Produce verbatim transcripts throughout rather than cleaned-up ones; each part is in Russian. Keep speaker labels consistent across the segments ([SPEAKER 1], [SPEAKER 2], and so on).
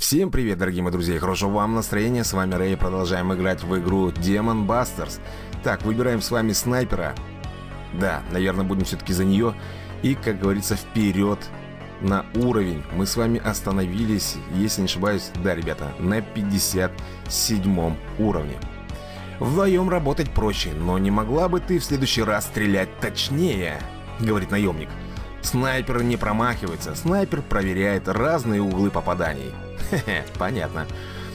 [SPEAKER 1] Всем привет, дорогие мои друзья, и хорошего вам настроения. С вами Рэй, продолжаем играть в игру Demon Busters. Так, выбираем с вами снайпера. Да, наверное, будем все-таки за нее. И, как говорится, вперед на уровень. Мы с вами остановились, если не ошибаюсь, да, ребята, на пятьдесят седьмом уровне. Вдвоем работать проще, но не могла бы ты в следующий раз стрелять точнее, говорит наемник. Снайпер не промахивается, снайпер проверяет разные углы попаданий. Хе-хе, понятно.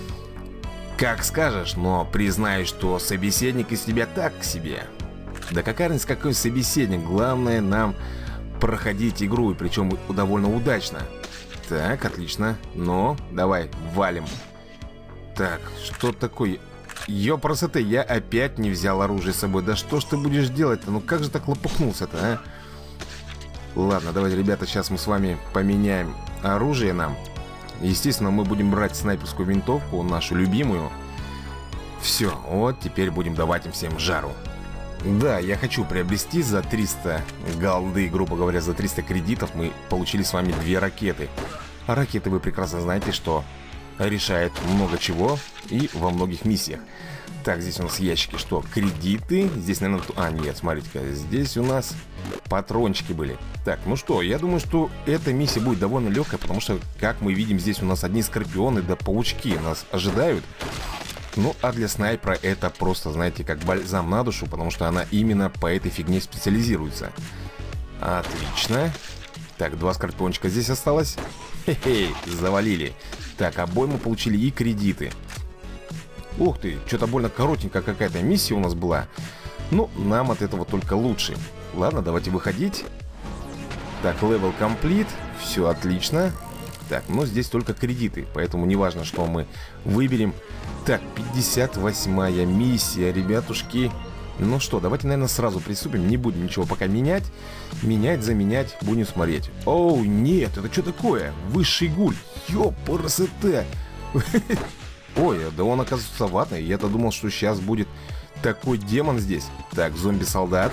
[SPEAKER 1] Как скажешь, но признай, что собеседник из тебя так себе. Да какая разница, какой собеседник, главное нам проходить игру, и причем довольно удачно. Так, отлично, ну, давай, валим. Так, что такое? Ёпрст, я опять не взял оружие с собой. Да что ж ты будешь делать-то? Ну как же так лопухнулся-то, а? Ладно, давайте, ребята, сейчас мы с вами поменяем оружие нам. Естественно, мы будем брать снайперскую винтовку, нашу любимую. Все, вот теперь будем давать им всем жару. Да, я хочу приобрести за триста голды, грубо говоря, за триста кредитов мы получили с вами две ракеты. А ракеты, вы прекрасно знаете, что решает много чего и во многих миссиях. Так, здесь у нас ящики, что? Кредиты. Здесь, наверное... А, нет, смотрите-ка, здесь у нас патрончики были. Так, ну что, я думаю, что эта миссия будет довольно легкая, потому что, как мы видим, здесь у нас одни скорпионы да паучки нас ожидают. Ну, а для снайпера это просто, знаете, как бальзам на душу, потому что она именно по этой фигне специализируется. Отлично. Так, два скорпиончика здесь осталось. Хе-хей, завалили. Так, обоим мы получили и кредиты. Ух ты, что-то больно коротенькая какая-то миссия у нас была. Ну, нам от этого только лучше. Ладно, давайте выходить. Так, левел комплит. Все отлично. Так, но здесь только кредиты, поэтому неважно, что мы выберем. Так, пятьдесят восьмая миссия, ребятушки. Ну что, давайте, наверное, сразу приступим. Не будем ничего пока менять. Менять, заменять, будем смотреть. Оу, нет, это что такое? Высший гуль. Ёпрст. Ой, да он, оказывается, ватный. Я-то думал, что сейчас будет такой демон здесь. Так, зомби-солдат.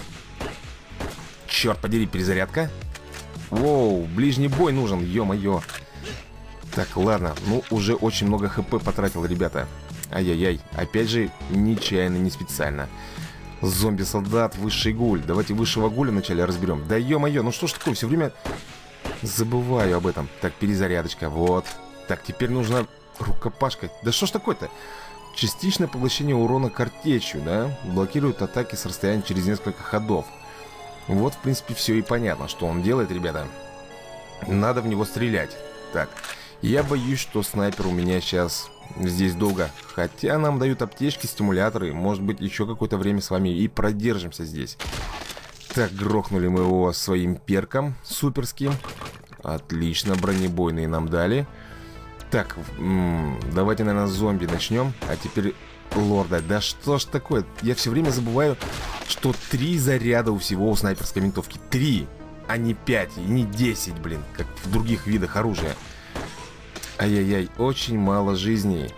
[SPEAKER 1] Черт подери, перезарядка. Воу, ближний бой нужен, ё-моё. Так, ладно, ну уже очень много хп потратил, ребята. Ай-яй-яй, опять же, нечаянно, не специально. Зомби-солдат, высший гуль. Давайте высшего гуля вначале разберем. Да ё-моё, ну что ж такое, все время забываю об этом. Так, перезарядочка, вот. Так, теперь нужно рукопашка. Да что ж такое-то? Частичное поглощение урона картечью, да? Блокирует атаки с расстояния через несколько ходов. Вот, в принципе, все и понятно, что он делает, ребята. Надо в него стрелять. Так, я боюсь, что снайпер у меня сейчас здесь долго. Хотя нам дают аптечки, стимуляторы. Может быть, еще какое-то время с вами и продержимся здесь. Так, грохнули мы его своим перком суперским. Отлично, бронебойные нам дали. Так, давайте, наверное, с зомби начнем. А теперь лорда. Да что ж такое? Я все время забываю, что три заряда у всего у снайперской винтовки. Три, а не пять, и не десять, блин, как в других видах оружия. Ай-яй-яй, очень мало жизней.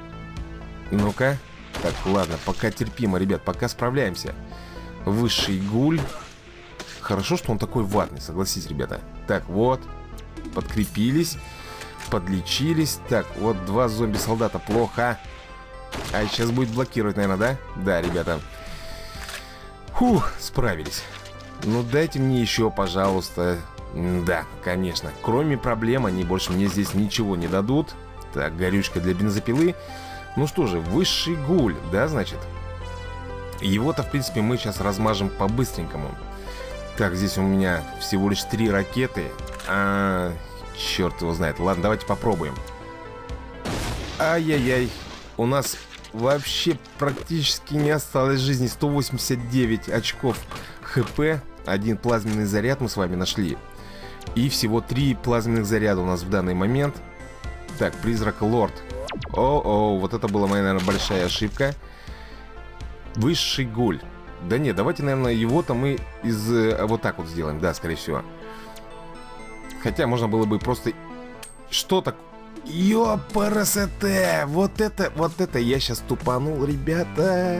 [SPEAKER 1] Ну-ка. Так, ладно, пока терпимо, ребят, пока справляемся. Высший гуль. Хорошо, что он такой ватный, согласитесь, ребята. Так, вот, подкрепились. Подлечились. Так, вот два зомби-солдата. Плохо. А сейчас будет блокировать, наверное, да? Да, ребята. Фух, справились. Ну, дайте мне еще, пожалуйста. Да, конечно. Кроме проблем, они больше мне здесь ничего не дадут. Так, горючка для бензопилы. Ну что же, высший гуль, да, значит? Его-то, в принципе, мы сейчас размажем по-быстренькому. Так, здесь у меня всего лишь три ракеты. А... Черт его знает. Ладно, давайте попробуем. Ай-яй-яй. У нас вообще практически не осталось жизни. сто восемьдесят девять очков хп. Один плазменный заряд мы с вами нашли. И всего три плазменных заряда у нас в данный момент. Так, призрак лорд. О-о, вот это была моя, наверное, большая ошибка. Высший гуль. Да нет, давайте, наверное, его-то мы из... Вот так вот сделаем. Да, скорее всего. Хотя можно было бы просто... Что так? Ёпрст! Вот это, вот это я сейчас тупанул, ребята.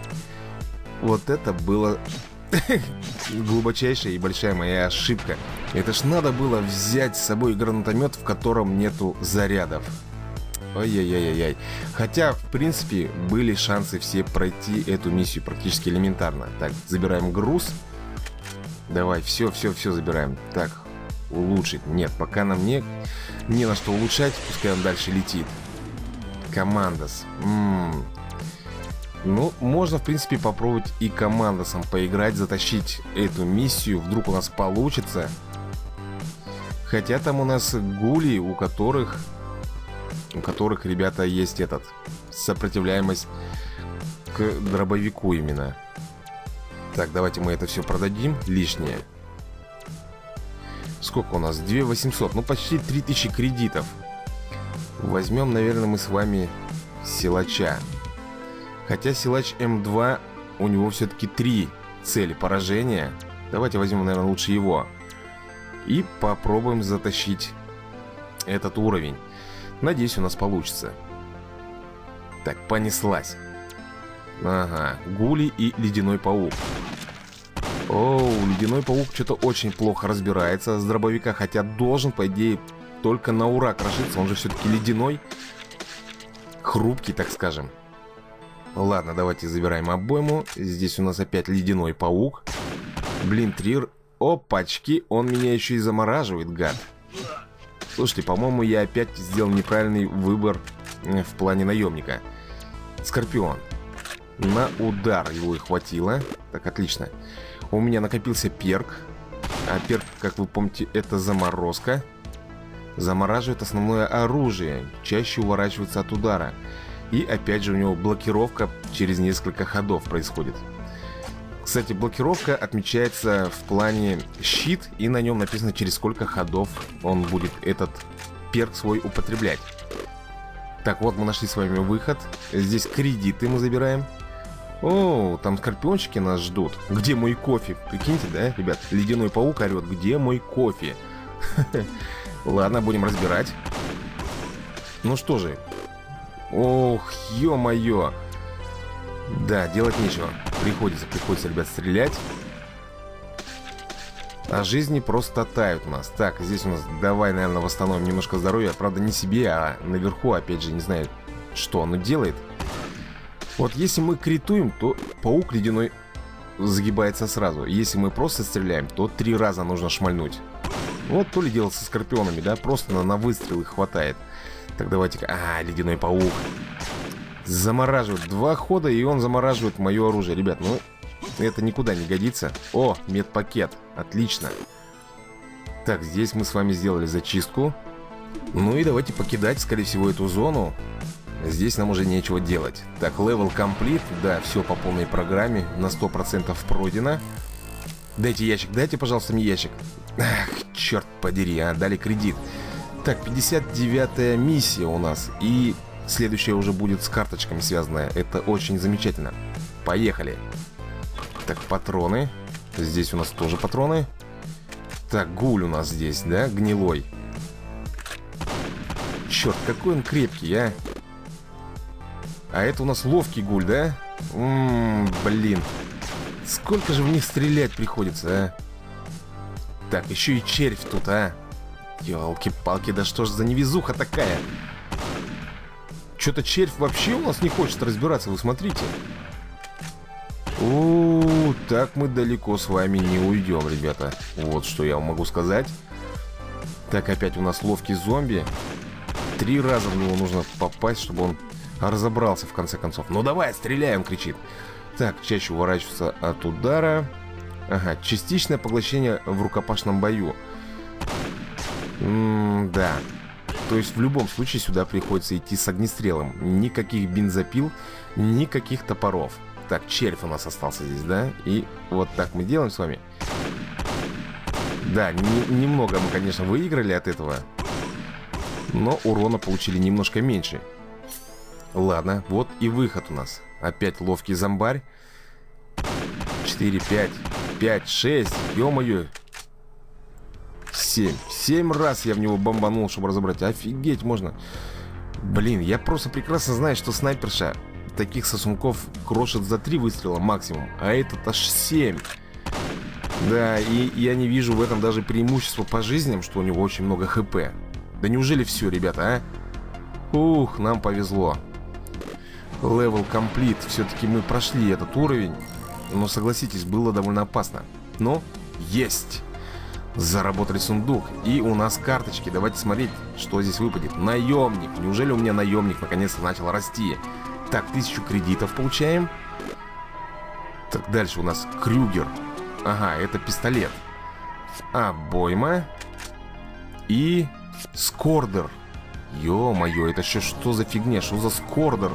[SPEAKER 1] Вот это было глубочайшая и большая моя ошибка. Это ж надо было взять с собой гранатомет, в котором нету зарядов. Ой-яй-яй-яй. Хотя, в принципе, были шансы все пройти эту миссию практически элементарно. Так, забираем груз. Давай, все, все, все забираем. Так, улучшить. Нет, пока нам не, не на что улучшать. Пускай он дальше летит. Командос. М-м. Ну, можно, в принципе, попробовать и командосом поиграть, затащить эту миссию. Вдруг у нас получится. Хотя там у нас гули, у которых... У которых, ребята, есть этот... Сопротивляемость к дробовику именно. Так, давайте мы это все продадим. Лишнее. Сколько у нас? две тысячи восемьсот. Ну, почти три тысячи кредитов. Возьмем, наверное, мы с вами силача. Хотя силач эм два, у него все-таки три цели поражения. Давайте возьмем, наверное, лучше его. И попробуем затащить этот уровень. Надеюсь, у нас получится. Так, понеслась. Ага, гули и ледяной паук. Оу, ледяной паук что-то очень плохо разбирается с дробовика. Хотя должен, по идее, только на ура крошиться. Он же все-таки ледяной. Хрупкий, так скажем. Ладно, давайте забираем обойму. Здесь у нас опять ледяной паук. Блин, трир. Опачки, он меня еще и замораживает, гад. Слушайте, по-моему, я опять сделал неправильный выбор в плане наемника. Скорпион. На удар его и хватило. Так, отлично. У меня накопился перк. А перк, как вы помните, это заморозка. Замораживает основное оружие. Чаще уворачивается от удара. И опять же у него блокировка через несколько ходов происходит. Кстати, блокировка отмечается в плане щит, и на нем написано, через сколько ходов он будет этот перк свой употреблять. Так, вот мы нашли с вами выход. Здесь кредиты мы забираем. О, там скорпиончики нас ждут. Где мой кофе? Прикиньте, да, ребят? Ледяной паук орет. Где мой кофе? Ладно, будем разбирать. Ну что же. Ох, ё-моё. Да, делать нечего. Приходится, приходится, ребят, стрелять. А жизни просто тают у нас. Так, здесь у нас, давай, наверное, восстановим немножко здоровья. Правда, не себе, а наверху, опять же, не знаю, что оно делает. Вот если мы критуем, то паук ледяной загибается сразу. Если мы просто стреляем, то три раза нужно шмальнуть. Вот то ли дело со скорпионами, да? Просто на, на выстрел их хватает. Так, давайте-ка... А, ледяной паук. Замораживает. Два хода, и он замораживает мое оружие. Ребят, ну, это никуда не годится. О, медпакет. Отлично. Так, здесь мы с вами сделали зачистку. Ну и давайте покидать, скорее всего, эту зону. Здесь нам уже нечего делать. Так, level complete. Да, все по полной программе. На сто процентов пройдено. Дайте ящик, дайте, пожалуйста, мне ящик. Ах, черт подери, а, дали кредит. Так, пятьдесят девятая миссия у нас. И следующая уже будет с карточками связанная. Это очень замечательно. Поехали. Так, патроны. Здесь у нас тоже патроны. Так, гуль у нас здесь, да, гнилой. Черт, какой он крепкий, а. А это у нас ловкий гуль, да? Ммм, блин. Сколько же в них стрелять приходится, а? Так, еще и червь тут, а. Ёлки-палки, да что ж за невезуха такая? Что-то червь вообще у нас не хочет разбираться, вы смотрите. У-у-у, так мы далеко с вами не уйдем, ребята. Вот что я вам могу сказать. Так, опять у нас ловкий зомби. Три раза в него нужно попасть, чтобы он разобрался в конце концов. Ну давай, стреляй, он кричит. Так, чаще уворачиваться от удара. Ага, частичное поглощение в рукопашном бою. М-да. То есть в любом случае сюда приходится идти с огнестрелом. Никаких бензопил, никаких топоров. Так, червь у нас остался здесь, да? И вот так мы делаем с вами. Да, не, немного мы, конечно, выиграли от этого. Но урона получили немножко меньше. Ладно, вот и выход у нас. Опять ловкий зомбарь. четыре, пять, пять, шесть. Ё-моё. семь. семь раз я в него бомбанул, чтобы разобрать. Офигеть можно. Блин, я просто прекрасно знаю, что снайперша таких сосунков крошит за три выстрела максимум. А этот аж семь. Да, и я не вижу в этом даже преимущества по жизням, что у него очень много хп. Да неужели все, ребята, а? Ух, нам повезло. Level complete. Все-таки мы прошли этот уровень. Но, согласитесь, было довольно опасно. Но есть. Заработали сундук. И у нас карточки. Давайте смотреть, что здесь выпадет. Наемник. Неужели у меня наемник наконец-то начал расти? Так, тысячу кредитов получаем. Так, дальше у нас Крюгер. Ага, это пистолет. Обойма. И Скордер. Ё-моё, это еще что за фигня? Что за Скордер?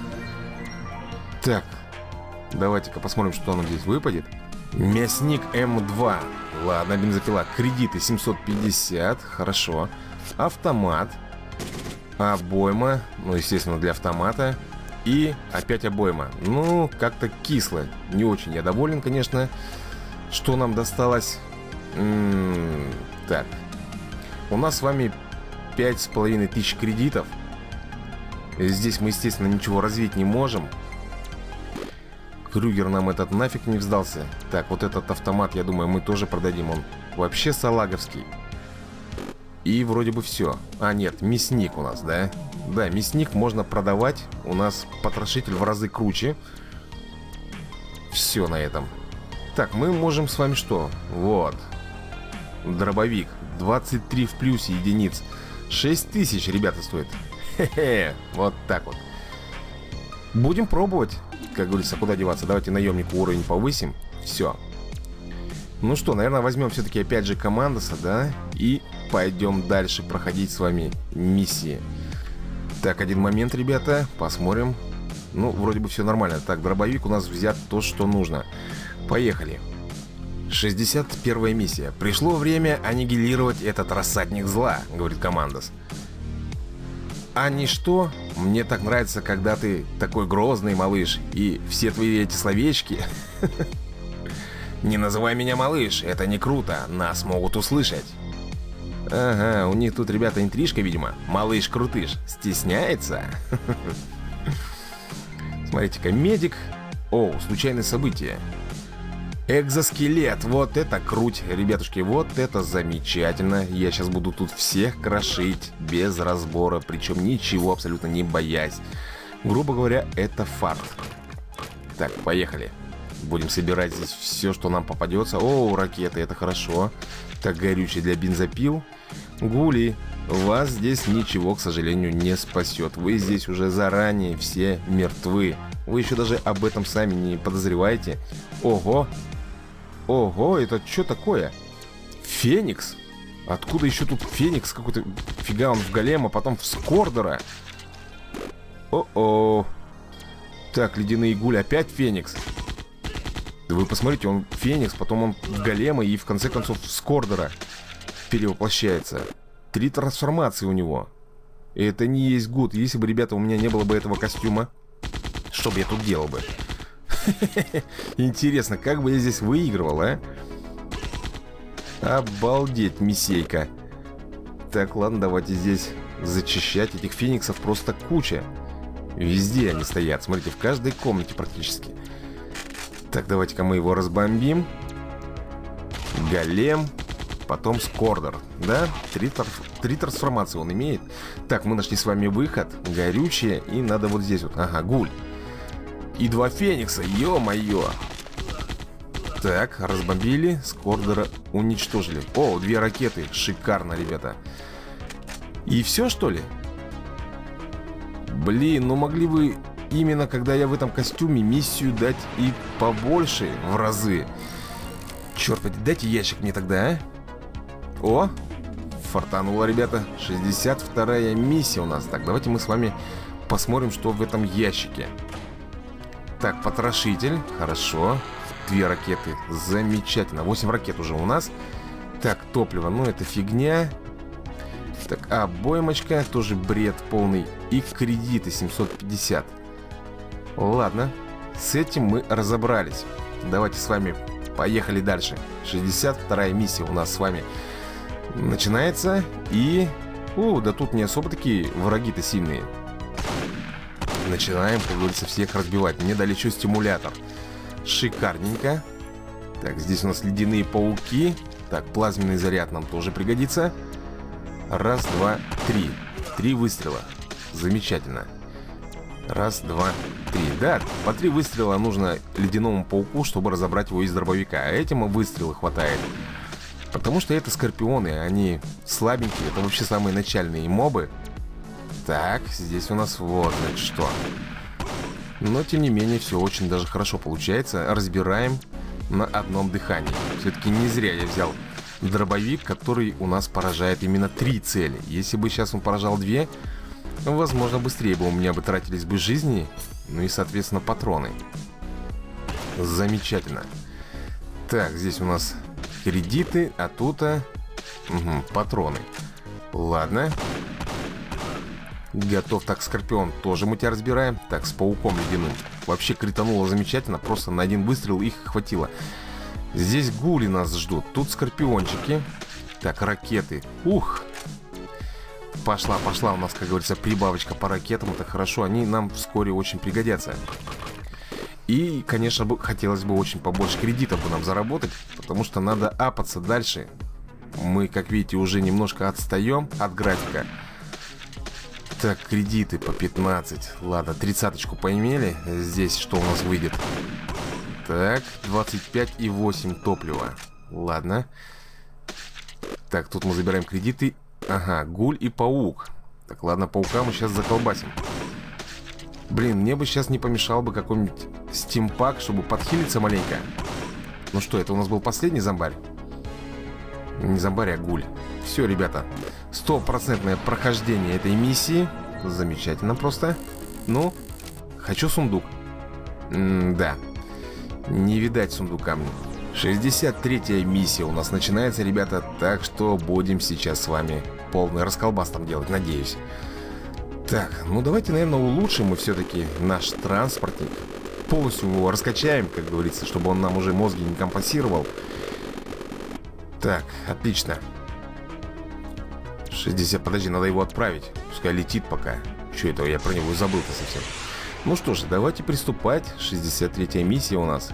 [SPEAKER 1] Так, давайте-ка посмотрим, что нам здесь выпадет. Мясник эм два. Ладно, бензопила. Кредиты семьсот пятьдесят. Хорошо. Автомат. Обойма. Ну, естественно, для автомата. И опять обойма. Ну, как-то кисло. Не очень я доволен, конечно. Что нам досталось? М-м, так. У нас с вами пять с половиной тысяч кредитов. Здесь мы, естественно, ничего развить не можем. Крюгер нам этот нафиг не сдался. Так, вот этот автомат, я думаю, мы тоже продадим. Он вообще салаговский. И вроде бы все. А, нет, мясник у нас, да? Да, мясник можно продавать. У нас потрошитель в разы круче. Все на этом. Так, мы можем с вами что? Вот. Дробовик. двадцать три в плюсе единиц. шесть тысяч, ребята, стоит. Хе-хе. Вот так вот. Будем пробовать. Как говорится, куда деваться. Давайте наемнику уровень повысим. Все. Ну что, наверное, возьмем все-таки опять же Командоса, да? И пойдем дальше проходить с вами миссии. Так, один момент, ребята. Посмотрим. Ну, вроде бы все нормально. Так, дробовик у нас взят то, что нужно. Поехали. шестьдесят первая миссия. Пришло время аннигилировать этот рассадник зла, говорит Командос. А не что? Мне так нравится, когда ты такой грозный, малыш. И все твои эти словечки. Не называй меня малыш, это не круто. Нас могут услышать. Ага, у них тут, ребята, интрижка, видимо. Малыш-крутыш. Стесняется? Смотрите-ка, медик. О, случайное событие. Экзоскелет, вот это круть, ребятушки, вот это замечательно. Я сейчас буду тут всех крошить без разбора, причем ничего абсолютно не боясь. Грубо говоря, это факт. Так, поехали. Будем собирать здесь все, что нам попадется. О, ракеты, это хорошо. Так, горючее для бензопил. Гули, вас здесь ничего, к сожалению, не спасет. Вы здесь уже заранее все мертвы. Вы еще даже об этом сами не подозреваете. Ого! Ого, это что такое? Феникс? Откуда еще тут Феникс какой-то? Фига, он в голема, потом в Скордера. О-о. Так, ледяные гули, опять Феникс. Да вы посмотрите, он Феникс, потом он в голема и в конце концов в Скордера перевоплощается. Три трансформации у него. И это не есть гуд. Если бы, ребята, у меня не было бы этого костюма, что бы я тут делал бы? Интересно, как бы я здесь выигрывал, а? Обалдеть, миссейка. Так, ладно, давайте здесь зачищать. Этих фениксов просто куча. Везде они стоят, смотрите, в каждой комнате практически. Так, давайте-ка мы его разбомбим. Голем. Потом Скордер, да? Три, торф... Три трансформации он имеет. Так, мы нашли с вами выход. Горючее. И надо вот здесь вот, ага, гуль. И два феникса, ё-моё. Так, разбомбили. Скордера уничтожили. О, две ракеты, шикарно, ребята. И все, что ли? Блин, ну могли вы именно когда я в этом костюме миссию дать и побольше в разы. Черт подери, дайте ящик мне тогда, а? О, фартануло, ребята. шестьдесят вторая миссия у нас. Так, давайте мы с вами посмотрим, что в этом ящике. Так, потрошитель, хорошо. Две ракеты, замечательно. восемь ракет уже у нас. Так, топливо, ну это фигня. Так, обоймочка, тоже бред полный. И кредиты семьсот пятьдесят. Ладно, с этим мы разобрались. Давайте с вами поехали дальше. шестьдесят вторая миссия у нас с вами начинается. И... О, да тут не особо такие враги-то сильные. Начинаем, как говорится, всех разбивать. Мне дали еще стимулятор. Шикарненько. Так, здесь у нас ледяные пауки. Так, плазменный заряд нам тоже пригодится. Раз, два, три. Три выстрела. Замечательно. Раз, два, три. Да, по три выстрела нужно ледяному пауку, чтобы разобрать его из дробовика. А этим выстрела хватает. Потому что это скорпионы, они слабенькие. Это вообще самые начальные мобы. Так, здесь у нас вот, значит, что. Но, тем не менее, все очень даже хорошо получается. Разбираем на одном дыхании. Все-таки не зря я взял дробовик, который у нас поражает именно три цели. Если бы сейчас он поражал две, возможно, быстрее бы у меня бы тратились бы жизни, ну и, соответственно, патроны. Замечательно. Так, здесь у нас кредиты, а тут а... угу, патроны. Ладно. Готов. Так, Скорпион, тоже мы тебя разбираем. Так, с пауком ледяным. Вообще критануло замечательно, просто на один выстрел их хватило. Здесь гули нас ждут. Тут скорпиончики. Так, ракеты. Ух. Пошла, пошла у нас, как говорится, прибавочка по ракетам. Это хорошо, они нам вскоре очень пригодятся. И, конечно, бы, хотелось бы очень побольше кредитов бы нам заработать, потому что надо апаться дальше. Мы, как видите, уже немножко отстаем от графика. Так, кредиты по пятнадцать. Ладно, тридцаточку поимели. Здесь что у нас выйдет? Так, двадцать пять и восемь топлива. Ладно. Так, тут мы забираем кредиты. Ага, гуль и паук. Так, ладно, паука мы сейчас заколбасим. Блин, мне бы сейчас не помешал бы какой-нибудь стимпак, чтобы подхилиться маленько. Ну что, это у нас был последний зомбарь? Не зомбарь, а гуль. Все, ребята, стопроцентное прохождение этой миссии. Замечательно просто. Ну, хочу сундук. М-да. Не видать сундука мне. шестьдесят третья миссия у нас начинается, ребята. Так что будем сейчас с вами полный расколбас там делать, надеюсь. Так, ну давайте, наверное, улучшим мы все-таки наш транспортник. Полностью его раскачаем, как говорится, чтобы он нам уже мозги не компенсировал. Так, отлично. шестьдесят, подожди, надо его отправить. Пускай летит пока. Что это, я про него забыл-то совсем. Ну что ж, давайте приступать. шестьдесят третья миссия у нас.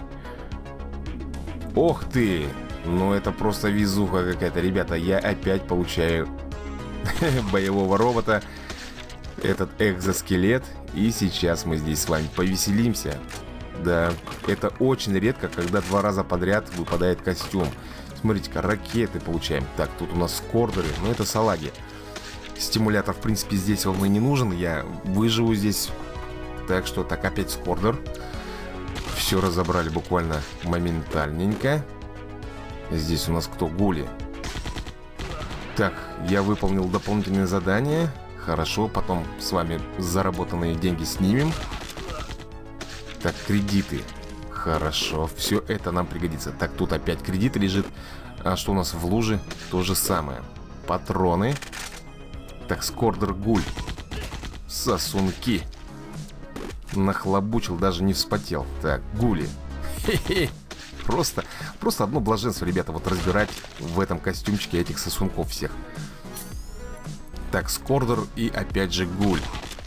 [SPEAKER 1] Ох ты! Ну это просто везуха какая-то, ребята. Я опять получаю боевого робота. Этот экзоскелет. И сейчас мы здесь с вами повеселимся. Да, это очень редко, когда два раза подряд выпадает костюм. Смотрите-ка, ракеты получаем. Так, тут у нас скордеры. Ну, это салаги. Стимулятор, в принципе, здесь он и не нужен. Я выживу здесь. Так что, так, опять скордер. Все разобрали буквально моментальненько. Здесь у нас кто? Гули. Так, я выполнил дополнительное задание. Хорошо, потом с вами заработанные деньги снимем. Так, кредиты. Хорошо, все это нам пригодится. Так, тут опять кредит лежит. А что у нас в луже? То же самое. Патроны. Так, скордер гуль. Сосунки. Нахлобучил, даже не вспотел. Так, гули. Хе-хе. Просто, просто одно блаженство, ребята, вот разбирать в этом костюмчике этих сосунков всех. Так, скордер и опять же гуль.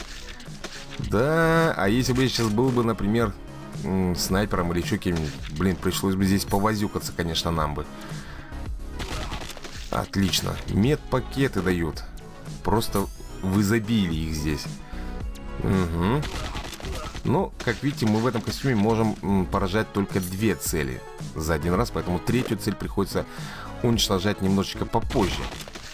[SPEAKER 1] Да, а если бы я сейчас был бы, например, снайпером или еще кем-нибудь, блин, пришлось бы здесь повозюкаться, конечно, нам бы. Отлично. Медпакеты дают. Просто в изобилии их здесь. Угу. Ну, как видите, мы в этом костюме можем м, поражать только две цели за один раз, поэтому третью цель приходится уничтожать немножечко попозже.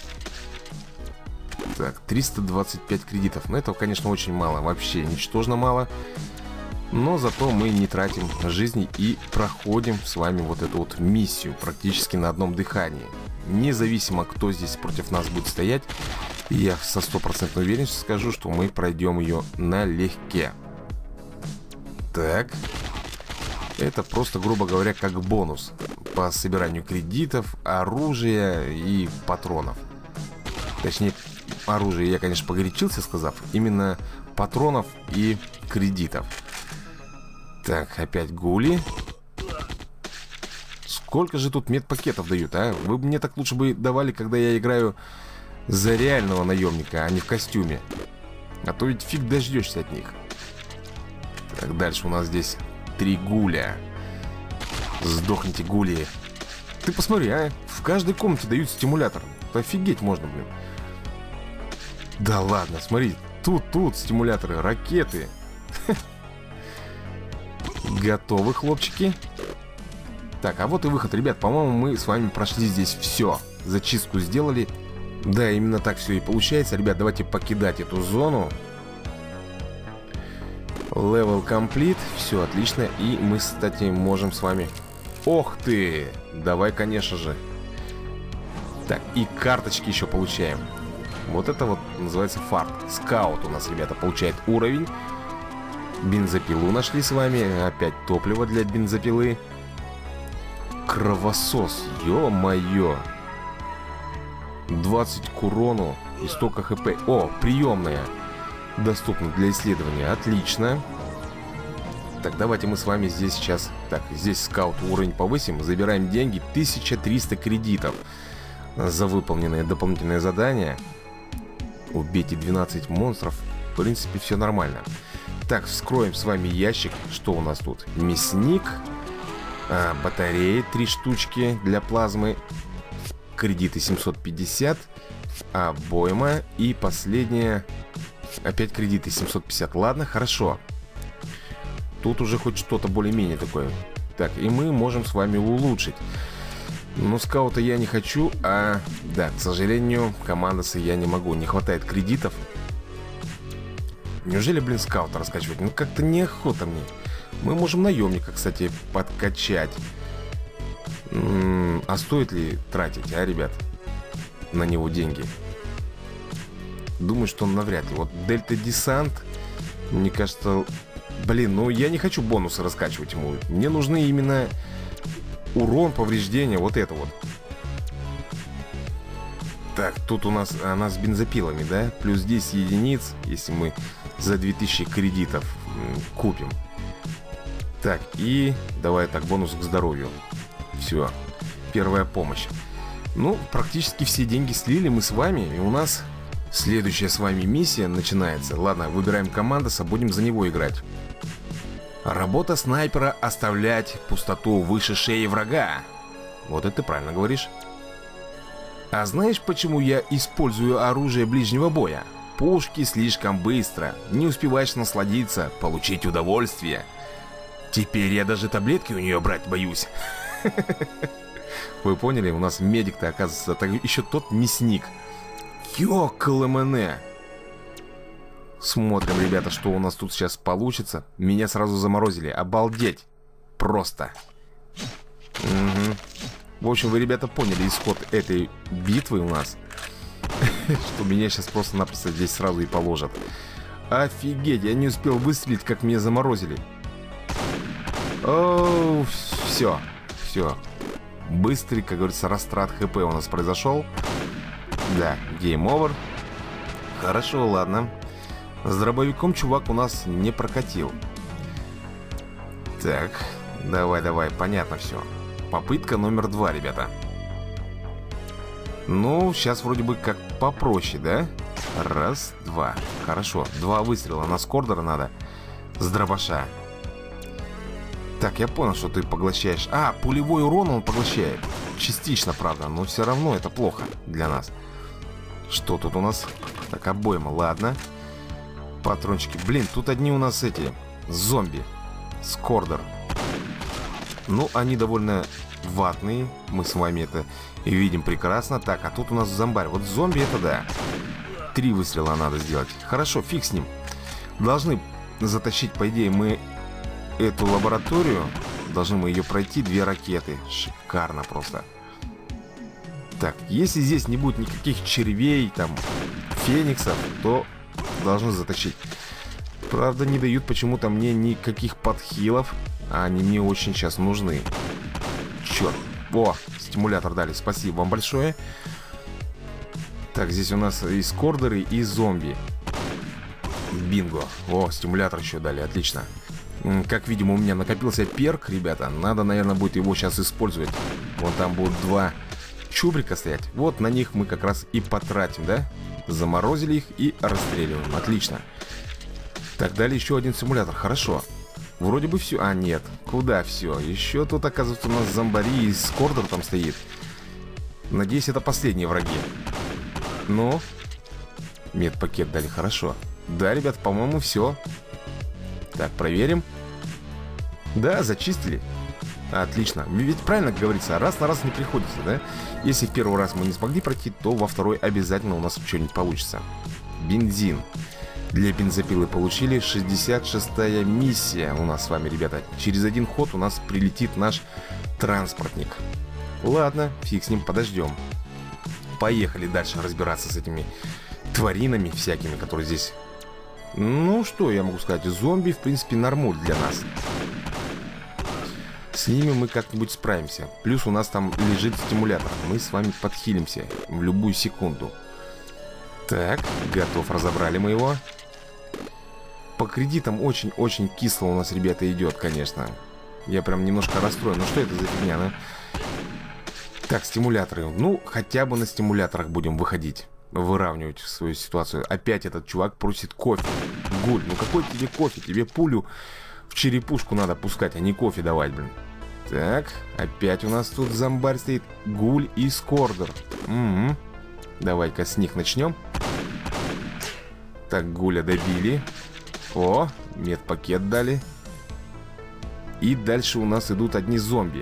[SPEAKER 1] Так, триста двадцать пять кредитов. Но этого, конечно, очень мало. Вообще ничтожно мало. Но зато мы не тратим жизни и проходим с вами вот эту вот миссию практически на одном дыхании. Независимо, кто здесь против нас будет стоять, я со стопроцентной уверенностью скажу, что мы пройдем ее налегке. Так. Это просто, грубо говоря, как бонус по собиранию кредитов, оружия и патронов. Точнее, оружие я, конечно, погорячился, сказав. Именно патронов и кредитов. Так, опять гули. Сколько же тут медпакетов дают, а? Вы мне так лучше бы давали, когда я играю за реального наемника, а не в костюме. А то ведь фиг дождешься от них. Так, дальше у нас здесь три гуля. Сдохните, гули. Ты посмотри, а? В каждой комнате дают стимулятор. Офигеть можно, блин. Да ладно, смотри. Тут, тут стимуляторы, ракеты. Готовы, хлопчики. Так, а вот и выход, ребят. По-моему, мы с вами прошли здесь все. Зачистку сделали. Да, именно так все и получается. Ребят, давайте покидать эту зону. Level complete. Все, отлично. И мы, кстати, можем с вами... Ох ты! Давай, конечно же. Так, и карточки еще получаем. Вот это вот называется фарт. Скаут у нас, ребята, получает уровень. Бензопилу нашли с вами. Опять топливо для бензопилы. Кровосос. Ё-моё. двадцать к урону и столько хп. О, приемная. Доступна для исследования. Отлично. Так, давайте мы с вами здесь сейчас... Так, здесь скаут уровень повысим. Забираем деньги. тысяча триста кредитов за выполненное дополнительное задание. Убейте двенадцать монстров. В принципе, все нормально. Так, вскроем с вами ящик. Что у нас тут? Мясник. А, батареи три штучки для плазмы. Кредиты семьсот пятьдесят. Обойма. И последнее... Опять кредиты семьсот пятьдесят. Ладно, хорошо. Тут уже хоть что-то более-менее такое. Так, и мы можем с вами улучшить. Но скаута я не хочу. А, да, к сожалению, командоса я не могу. Не хватает кредитов. Неужели, блин, скаута раскачивать? Ну, как-то неохота мне. Мы можем наемника, кстати, подкачать. М-м, а стоит ли тратить, а, ребят? На него деньги? Думаю, что он навряд ли. Вот Дельта Десант, мне кажется... Блин, ну я не хочу бонусы раскачивать ему. Мне нужны именно урон, повреждения, вот это вот. Так, тут у нас она с бензопилами, да? Плюс десять единиц, если мы за две тысячи кредитов купим. Так, и давай так, бонус к здоровью. Все, первая помощь. Ну, практически все деньги слили мы с вами. И у нас следующая с вами миссия начинается. Ладно, выбираем командоса, будем за него играть. Работа снайпера — оставлять пустоту выше шеи врага. Вот это ты правильно говоришь. А знаешь, почему я использую оружие ближнего боя? Пушки слишком быстро. Не успеваешь насладиться, получить удовольствие. Теперь я даже таблетки у нее брать боюсь. Вы поняли? У нас медик-то, оказывается, так еще тот мясник. Ёкалэмэне. Смотрим, ребята, что у нас тут сейчас получится. Меня сразу заморозили. Обалдеть. Просто. Угу. В общем, вы, ребята, поняли исход этой битвы у нас. Что меня сейчас просто-напросто здесь сразу и положат. Офигеть, я не успел выстрелить, как меня заморозили. Оу, все. Все. Быстрый, как говорится, растрат хп у нас произошел. Да, гейм овер. Хорошо, ладно. С дробовиком чувак у нас не прокатил. Так, давай, давай, понятно все. Попытка номер два, ребята. Ну, сейчас вроде бы как попроще, да? Раз, два. Хорошо, два выстрела на скордера надо. С дробаша. Так, я понял, что ты поглощаешь. А, пулевой урон он поглощает. Частично, правда, но все равно это плохо для нас. Что тут у нас? Так, обойма, ладно. Патрончики. Блин, тут одни у нас эти зомби. Скордер. Ну, они довольно ватные. Мы с вами это видим прекрасно. Так, а тут у нас зомбарь. Вот зомби это да. Три выстрела надо сделать. Хорошо, фиг с ним. Должны затащить, по идее, мы эту лабораторию. Должны мы ее пройти. Две ракеты. Шикарно просто. Так, если здесь не будет никаких червей, там, фениксов, то должны затащить. Правда, не дают почему-то мне никаких подхилов. А они мне очень сейчас нужны. Черт. О, стимулятор дали. Спасибо вам большое. Так, здесь у нас и скордеры, и зомби. Бинго. О, стимулятор еще дали. Отлично. Как видим, у меня накопился перк, ребята. Надо, наверное, будет его сейчас использовать. Вон там будут два чубрика стоять. Вот на них мы как раз и потратим, да? Заморозили их и расстреливаем. Отлично. Так, дали еще один симулятор. Хорошо. Вроде бы все. А, нет. Куда все? Еще тут, оказывается, у нас зомбари и скордер там стоит. Надеюсь, это последние враги. Ну, медпакет дали. Хорошо. Да, ребят, по-моему, все. Так, проверим. Да, зачистили. Отлично. Ведь правильно говорится, раз на раз не приходится, да? Если в первый раз мы не смогли пройти, то во второй обязательно у нас что-нибудь получится. Бензин. Для бензопилы получили. Шестьдесят шестая миссия у нас с вами, ребята. Через один ход у нас прилетит наш транспортник. Ладно, фиг с ним, подождем. Поехали дальше разбираться с этими тваринами всякими, которые здесь. Ну, что я могу сказать? Зомби, в принципе, нормуль для нас. С ними мы как-нибудь справимся. Плюс у нас там лежит стимулятор. Мы с вами подхилимся в любую секунду. Так, готов, разобрали мы его. По кредитам очень-очень кисло у нас, ребята, идет, конечно. Я прям немножко расстроен. Ну что это за фигня, ну? Так, стимуляторы. Ну, хотя бы на стимуляторах будем выходить. Выравнивать свою ситуацию. Опять этот чувак просит кофе. Гуль, ну какой тебе кофе? Тебе пулю в черепушку надо пускать, а не кофе давать, блин. Так, опять у нас тут зомбарь стоит. Гуль и Скордер. Угу. Давай-ка с них начнем. Так, Гуля добили. О, медпакет дали. И дальше у нас идут одни зомби.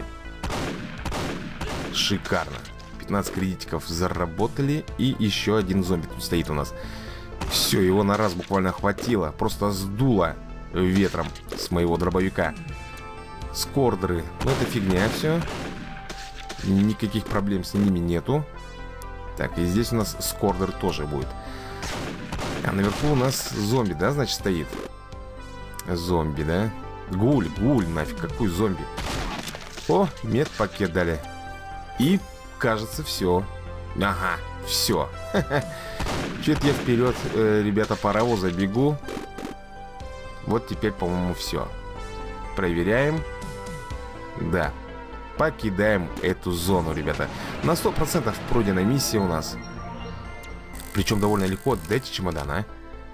[SPEAKER 1] Шикарно. пятнадцать кредитиков заработали. И еще один зомби тут стоит у нас. Все, его на раз буквально хватило. Просто сдуло ветром с моего дробовика. Скордеры. Ну это фигня все. Никаких проблем с ними нету. Так, и здесь у нас Скордер тоже будет. А наверху у нас зомби, да, значит, стоит? Зомби, да? Гуль, гуль, нафиг, какой зомби? О, медпакет дали. И, кажется, все. Ага, все. Чё-то я вперед, э, ребята, паровоза бегу. Вот теперь, по-моему, все. Проверяем. Да. Покидаем эту зону, ребята. На сто процентов пройдена миссия у нас. Причем довольно легко. Дайте чемодан, а?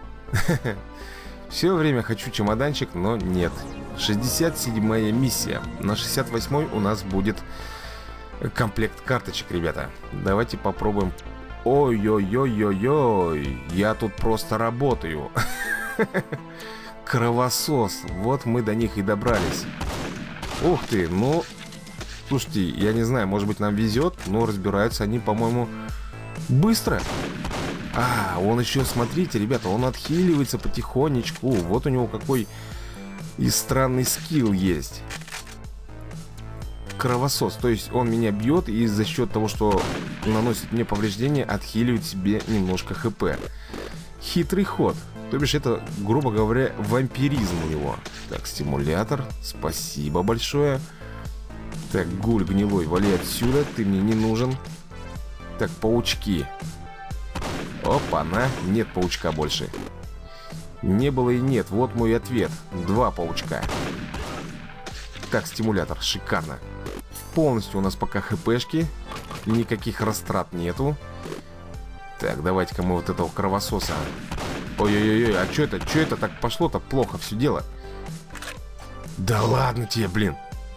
[SPEAKER 1] Все время хочу чемоданчик, но нет. шестьдесят седьмая миссия. На шестьдесят восьмой у нас будет комплект карточек, ребята. Давайте попробуем. Ой-ой-ой-ой-ой. Я тут просто работаю. Кровосос. Вот мы до них и добрались. Ух ты, ну... Слушайте, я не знаю, может быть нам везет, но разбираются они, по-моему, быстро. А, он еще, смотрите, ребята, он отхиливается потихонечку. Вот у него какой и странный скилл есть. Кровосос, то есть он меня бьет и за счет того, что наносит мне повреждения, отхиливает себе немножко хп. Хитрый ход. То бишь это, грубо говоря, вампиризм у него. Так, стимулятор, спасибо большое. Так, гуль гнилой, вали отсюда, ты мне не нужен. Так, паучки. Опа-на, нет паучка больше. Не было и нет, вот мой ответ. Два паучка. Так, стимулятор, шикарно. Полностью у нас пока хпшки. Никаких растрат нету. Так, давайте-ка мы вот этого кровососа. Ой-ой-ой, а что это? Что это так пошло-то плохо все дело? Да ладно тебе, блин.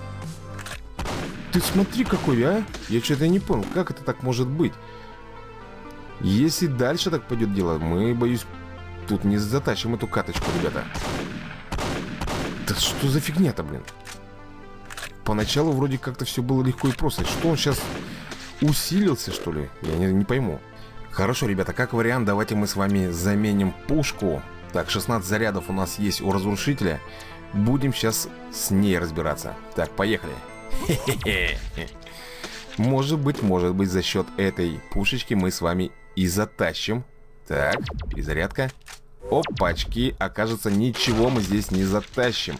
[SPEAKER 1] Ты смотри какой, а? Я что-то не понял, как это так может быть? Если дальше так пойдет дело, мы, боюсь, тут не затащим эту каточку, ребята. Да что за фигня-то, блин? Поначалу вроде как-то все было легко и просто. Что он сейчас усилился, что ли? Я не, не пойму. Хорошо, ребята, как вариант, давайте мы с вами заменим пушку. Так, шестнадцать зарядов у нас есть у разрушителя. Будем сейчас с ней разбираться. Так, поехали. Может быть, может быть, за счет этой пушечки мы с вами и затащим. Так, перезарядка. Опачки, окажется, ничего мы здесь не затащим.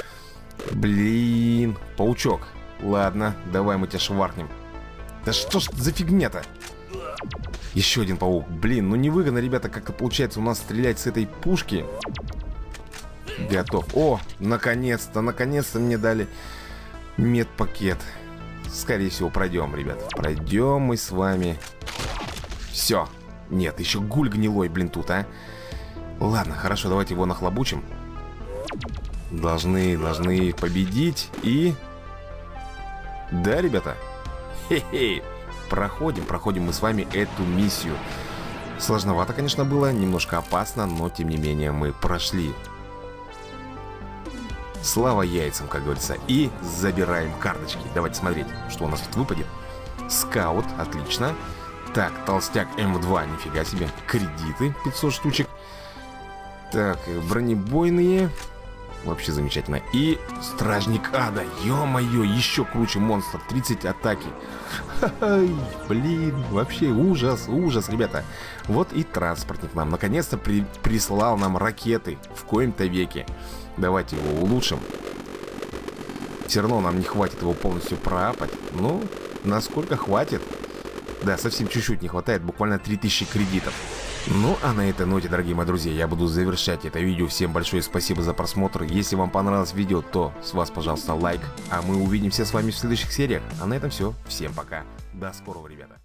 [SPEAKER 1] Блин, паучок. Ладно, давай мы тебя шваркнем. Да что ж за фигня-то? Еще один паук. Блин, ну невыгодно, ребята, как-то получается у нас стрелять с этой пушки. Готов. О, наконец-то, наконец-то мне дали медпакет. Скорее всего, пройдем, ребят. Пройдем мы с вами. Все. Нет, еще гуль гнилой, блин, тут, а. Ладно, хорошо, давайте его нахлобучим. Должны, должны победить. И... Да, ребята? Хе-хе. Проходим, проходим мы с вами эту миссию. Сложновато, конечно, было, немножко опасно, но тем не менее мы прошли. Слава яйцам, как говорится. И забираем карточки. Давайте смотреть, что у нас тут выпадет. Скаут, отлично. Так, толстяк эм два, нифига себе. Кредиты, пятьсот штучек. Так, бронебойные. Вообще замечательно. И стражник ада. Ё-моё, еще круче монстр. тридцать атаки. Ха-ха, блин, вообще ужас, ужас, ребята. Вот и транспортник нам наконец-то при прислал нам ракеты в коем-то веке. Давайте его улучшим. Все равно нам не хватит его полностью проапать. Ну, насколько хватит? Да, совсем чуть-чуть не хватает, буквально три тысячи кредитов. Ну, а на этой ноте, дорогие мои друзья, я буду завершать это видео. Всем большое спасибо за просмотр. Если вам понравилось видео, то с вас, пожалуйста, лайк. А мы увидимся с вами в следующих сериях. А на этом все. Всем пока. До скорого, ребята.